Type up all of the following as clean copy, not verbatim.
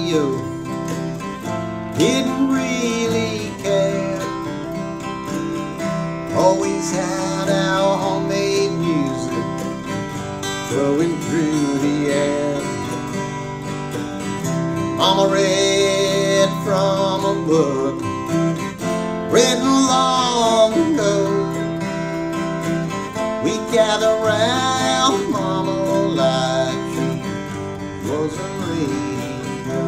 radio, didn't really care. Always had our homemade music flowing through the air. Mama read from a book written long ago. We gather round Mama like she was a radio.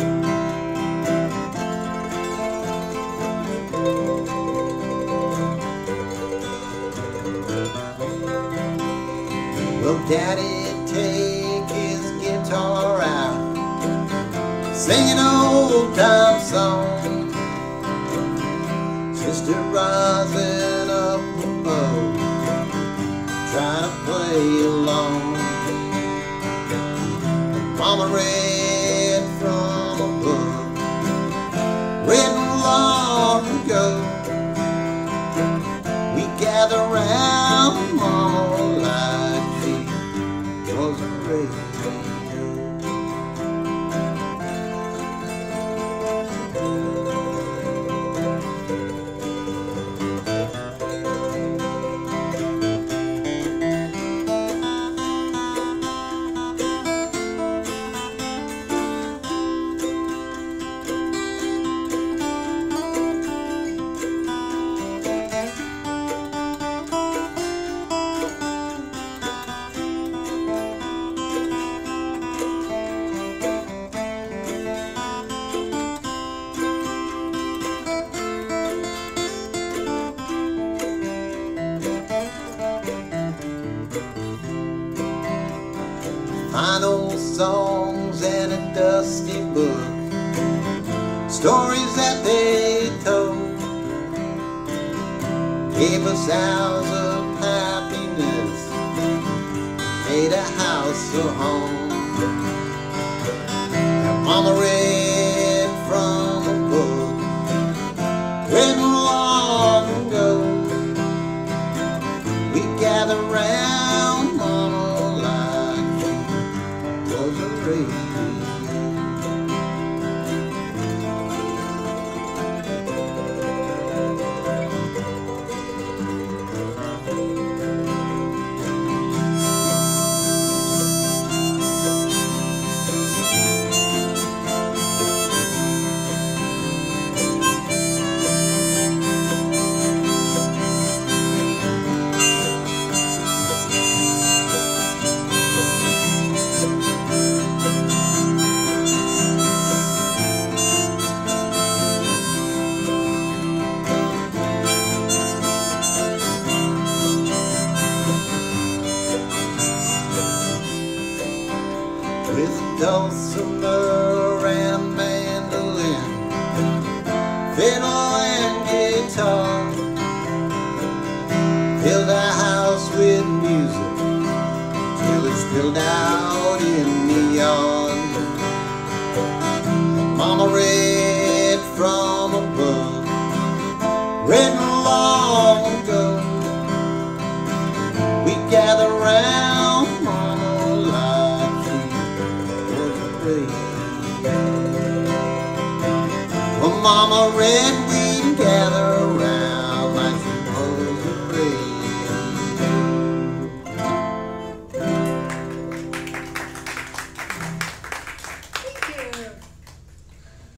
Well, Daddy'd take his guitar out, sing an old time song. Sister rising up above, trying to play along. Mama read from a book written long ago. We gather round Mama like she was a radio. Fine old songs and a dusty book, stories that they told, gave us hours of happiness, made a house a home. And Mama read from a book written long ago. We gather round Mama like she was a radio. With a dulcimer and a mandolin, fiddle and guitar, filled our house with music till it spilled out in the yard. Mama read from a book written long ago. We gather round Mama like she was a radio. Well, Mama read